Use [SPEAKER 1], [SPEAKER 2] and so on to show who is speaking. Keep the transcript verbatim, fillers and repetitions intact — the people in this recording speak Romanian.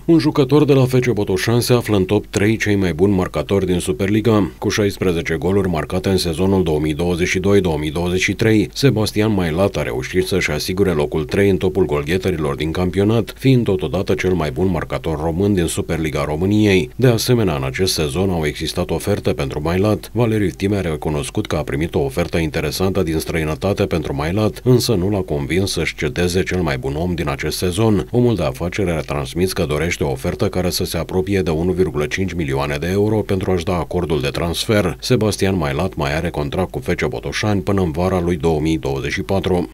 [SPEAKER 1] Un jucător de la F C Botoșani se află în top trei cei mai buni marcatori din Superliga. Cu șaisprezece goluri marcate în sezonul două mii douăzeci și doi două mii douăzeci și trei, Sebastian Mailat a reușit să-și asigure locul trei în topul golgheterilor din campionat, fiind totodată cel mai bun marcator român din Superliga României. De asemenea, în acest sezon au existat oferte pentru Mailat. Valeriu Time a recunoscut că a primit o ofertă interesantă din străinătate pentru Mailat, însă nu l-a convins să-și cedeze cel mai bun om din acest sezon. Omul de afaceri a transmis că dorește o ofertă care să se apropie de unu virgulă cinci milioane de euro pentru a-și da acordul de transfer. Sebastian Mailat mai are contract cu F C Botoșani până în vara lui două mii douăzeci și patru.